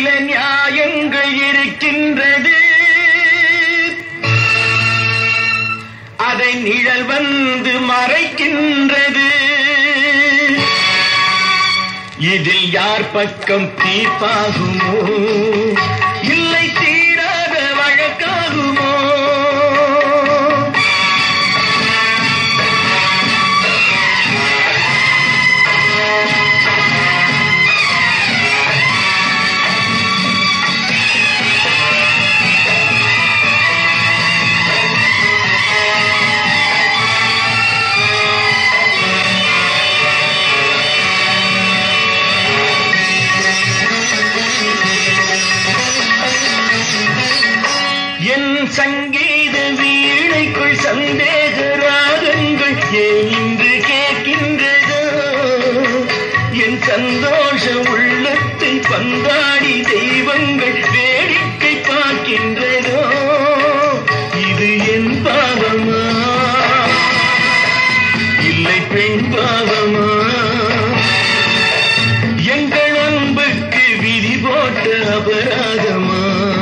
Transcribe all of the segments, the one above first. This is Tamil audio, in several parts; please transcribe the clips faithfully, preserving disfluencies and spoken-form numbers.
சில நியாயங்கள் இருக்கின்றது, அதை நிழல் வந்து மறைக்கின்றது. இதில் யார் பக்கம் தீர்ப்பாகுமோ, இல்லை தீராத வழக்காகுமோ? என் சங்கீத வீணைக்குள் சந்தேக ராகங்கள் ஏன் இன்று கேட்கின்றதோ, என் சந்தோஷ உள்ளத்தை பந்தாடி தெய்வங்கள் வேடிக்கை பார்க்கின்றதோ. இது என் பாவமா, இல்லை பெண் பாவமா? எங்கள் அன்புக்கு விதி போட்ட அபராதமா?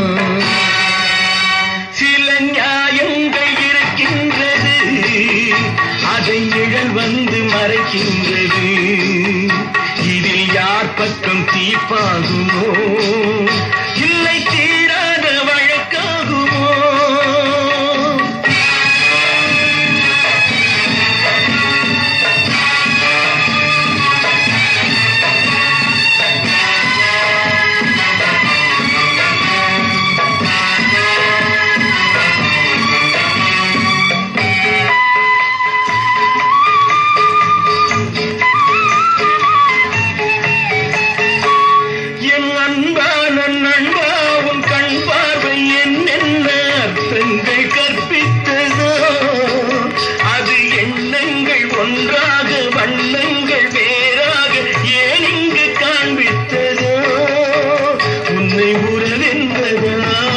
அதை நிழல் வந்து மறைக்கின்றது, இதில் யார் பக்கம் தீர்ப்பாகுமோ, இல்லை தீராத வழக்காகுமோ? ஒன்றாக வண்ணங்கள் வேறாக ஏன் இங்கு காண்பித்ததோ, உன்னை உறவென்பதா,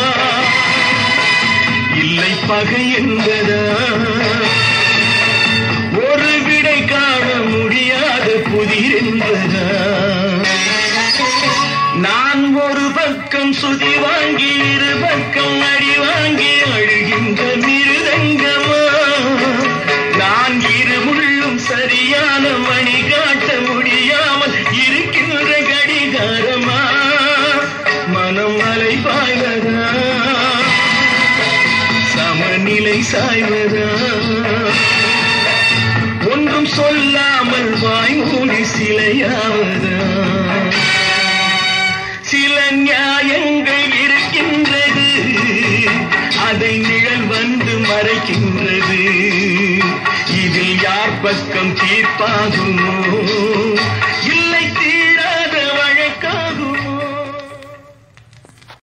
இல்லை பகை என்பதா? ஒரு விடை காண முடியாத புதிர் என்பதா? நான் ஒரு பக்கம் சுதி வாங்கி இரு பக்கம் அடி வாங்கி அழுகின்ற மிருதங்கமா? நான் இருமுள்ளும் சரியான மணி காட்ட முடியாமல் இருக்கின்ற கடிகாரமா? மனம் அலை பாய்வதா, சமநிலை சாய்வதா? ஒன்றும் சொல்லாமல் வாய்மூடி சிலையாவதா? சில நியாயங்கள் இருக்கின்றது, அதை நிழல் வந்து மறைக்கின்றது. இதில் யார் பக்கம் தீர்ப்பாகுமோ?